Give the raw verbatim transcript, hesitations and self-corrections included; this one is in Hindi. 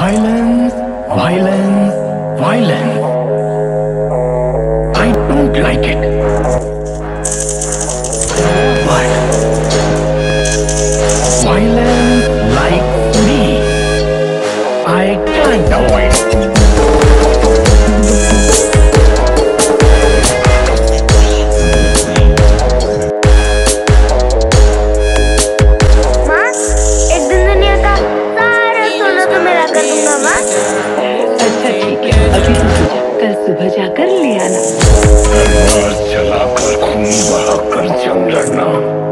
Violence, violence, violence. I don't like it. But violence likes me. I can't avoid it. कल सुबह जाकर ले आना। चलाकर खून बहाकर जंग लड़ना